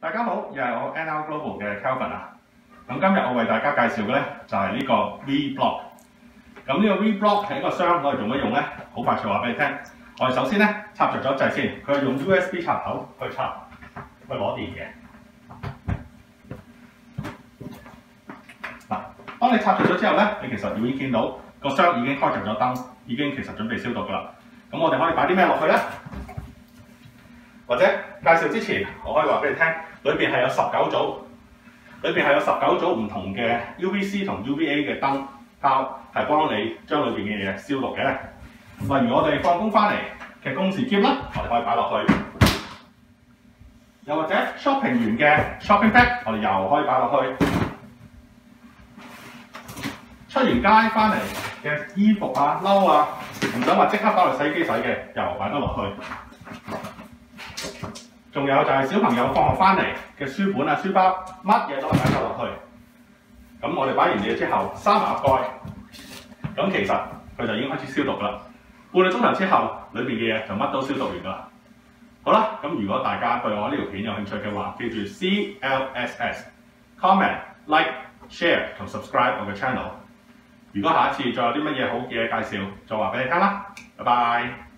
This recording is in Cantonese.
大家好，又係我 NL Global 嘅 Kelvin 啊。咁今日我為大家介紹嘅咧就係呢個 V-Block。咁呢個 V-Block 係一個箱，我哋做乜用咧？好快脆話俾你聽。我哋首先咧插着咗掣先，佢係用 USB 插頭去插去攞電嘅。嗱，當你插着咗之後咧，你其實已經見到個箱已經開着咗燈，已經其實準備消毒㗎啦。咁我哋可以擺啲咩落去咧？或者介紹之前，我可以話俾你聽，裏邊係有19組，裏邊係有19組唔同嘅 UVC 同 UVA 嘅燈泡，係幫你將裏邊嘅嘢消毒嘅。例如我哋放工翻嚟嘅公事喼啦，我哋可以擺落去；又或者 shopping 完嘅 shopping bag， 我哋又可以擺落去。出完街翻嚟嘅衣服啊、褸啊，唔想話即刻擺落洗衣機洗嘅，又擺得落去。仲有就係小朋友放學翻嚟嘅書本啊、書包，乜嘢都可以擺得落去。咁我哋擺完嘢之後，閂埋蓋，咁其實佢就已經開始消毒㗎啦。半個鐘頭之後，裏邊嘅嘢就乜都消毒完㗎啦。好啦，咁如果大家對我呢條片有興趣嘅話，記住 CLSS comment、like、share 同 subscribe 我嘅 channel。如果下一次再有啲乜嘢好嘅介紹，再話俾你聽啦。拜拜。